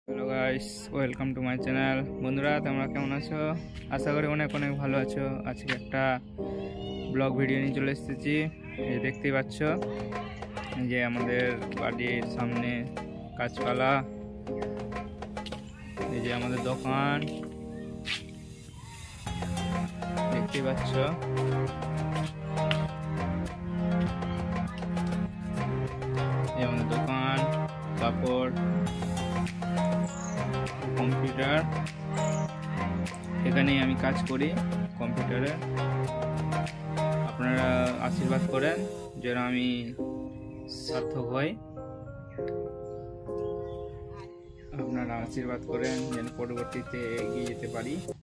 Hello guys, welcome to my channel. বন্ধুরা, তোমরা কেমন আছো? আশা করি অনেক অনেক ভালো আছো। আজকে একটা ব্লগ ভিডিও নিয়ে চলে এসেছি। এই যে দেখতেই পাচ্ছ, এই যে আমাদের বাড়ির সামনে গাছপালা, এই যে আমাদের দোকান দেখতেই পাচ্ছ। এই আমাদের দোকান, কাপড়, কম্পিউটার, এখানেই আমি কাজ করি কম্পিউটারে। আপনারা আশীর্বাদ করেন যেন আমি সার্থক হই। আপনারা আশীর্বাদ করেন যেন পরবর্তীতে এগিয়ে যেতে পারি।